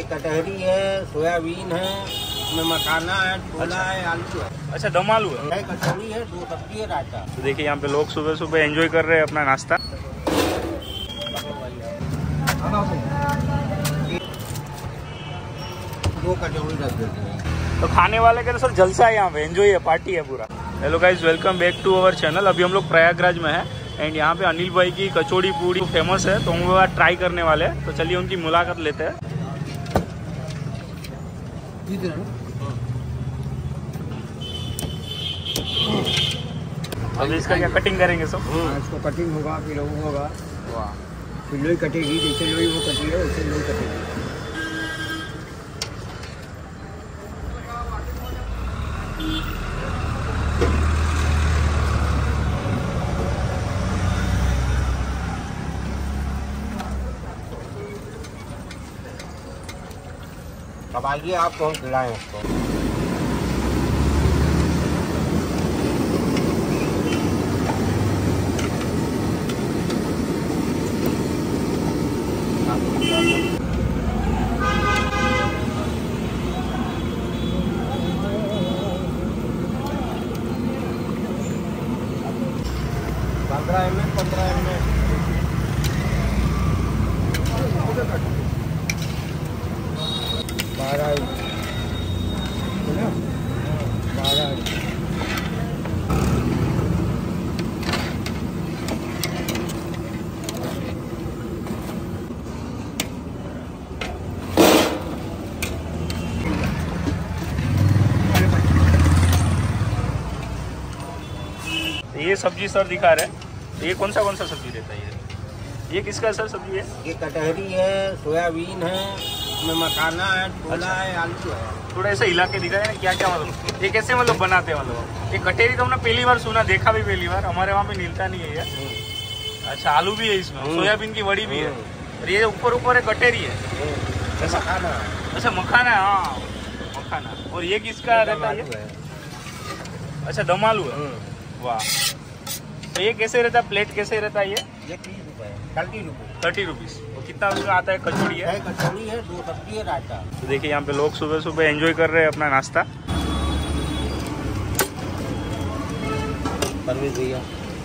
कटहरी है, सोयाबीन है, इसमें मखाना है, छोला है, आलू है। अच्छा, दम आलू है, कचौड़ी है, 2 सब्जी है, रायता। तो देखिए यहाँ पे लोग सुबह सुबह एंजॉय कर रहे हैं अपना नाश्ता। 2 कचौड़ी रख देते हैं। तो खाने वाले के तो सर जलसा है, यहाँ पे एंजॉय है, पार्टी है पूरा। Hello guys, welcome back to our channel. अभी हम लोग प्रयागराज में है एंड यहाँ पे अनिल भाई की कचौड़ी पूड़ी फेमस है, तो हम वो ट्राई करने वाले हैं। तो चलिए उनकी मुलाकात लेते हैं। अभी इसका क्या कटिंग करेंगे सब? इसको कटिंग होगा, फिर वो होगा। वाह, फिर लोई कटेगी, जैसे लोई वो कटी है वैसे लोई कटेगी। अब आइए आपको हम खिलाएं इसको। पंद्रह एम 12 ये सब्जी सर दिखा रहे हैं। ये कौन सा सब्जी रहता है? ये किसका सर सब्जी है? ये कटहरी है, सोयाबीन है, इसमें मखाना है, छोला है, आलू है। थोड़ा ऐसा हिला के दिखाया ना, क्या क्या मतलब ये कैसे मतलब बनाते हैं? मतलब ये कटहरी तो हमने पहली बार सुना, देखा भी पहली बार, हमारे वहाँ पे मिलता नहीं है ये। अच्छा, आलू भी है इसमें, सोयाबीन की वड़ी भी है, और ये ऊपर है कटहरी है। मखाना। अच्छा, मखाना है, हाँ मखाना। और ये किसका रहता है? अच्छा, दम आलू है। वाह, तो ये कैसे रहता है? प्लेट कैसे रहता है ये? 30 रुपए, 30 रुपए। 30 रुपीज। तो कितना उसमें आता है? कचौड़ी है, कचौड़ी है, 2 सब्जी है, रायता। तो देखिए यहाँ पे लोग सुबह सुबह एंजॉय कर रहे हैं अपना नाश्ता। परवेज भैया,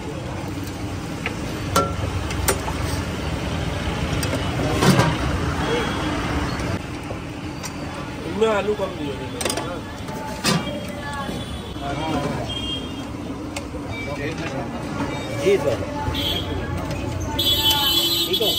इनमें आलू कम दिए जी सर, ठीक है।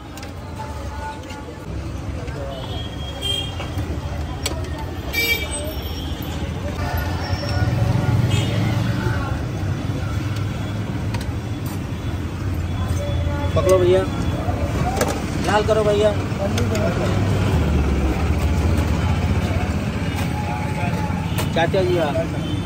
पकड़ो भैया, लाल करो भैया। चाचा जी आप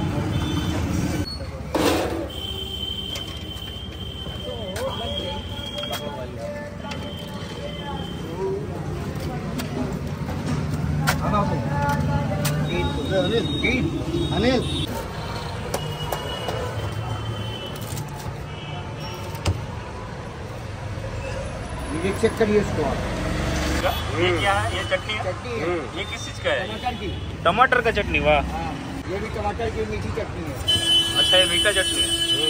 अनिल ये चेक करिए इसको आप। ये क्या है? ये चटनी है? ये किस चीज का है? टमाटर का चटनी। वाह, ये भी टमाटर की मीठी चटनी है। अच्छा, ये मीठा चटनी है।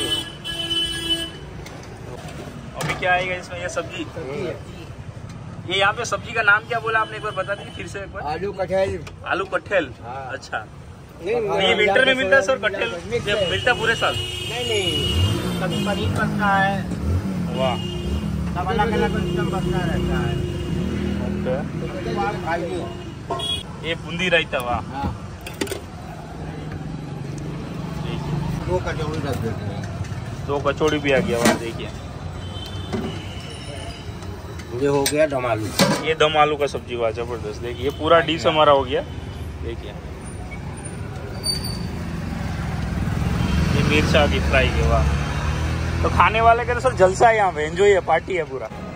अभी क्या आएगा इसमें? ये सब्जी है। ये यहाँ पे सब्जी का नाम क्या बोला आपने? एक बार बता दीजिए फिर से एक बार। आलू कटहल। आलू कटहल। हाँ। अच्छा, ये विंटर में मिलता है सर कटहल? मिलता पूरे साल? नहीं, कभी पनीर बनता है। वाह, सब अलग अलग सिस्टम बनता रहता है। खाइए। ये बूंदी रायता। वाह, 2 कचौड़ी रख देते हैं। 2 कचौड़ी भी आ गया। वाह, देखिए ये हो गया दम आलू। ये दम आलू का सब्जी। वाह, जबरदस्त। देखिए ये पूरा डिश हमारा हो गया। देखिए ये मिर्चा की फ्राई के। वाह, तो खाने वाले के तो सर जलसा है, यहाँ पे एंजॉय है, पार्टी है पूरा।